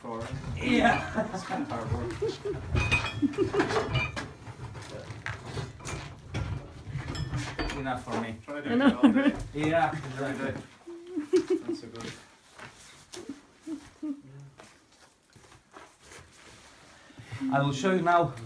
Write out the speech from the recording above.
before. Yeah. It's kind of hard work. Enough for me. Try doing it all day. Yeah, Every exactly. day. That's so good. I will show you now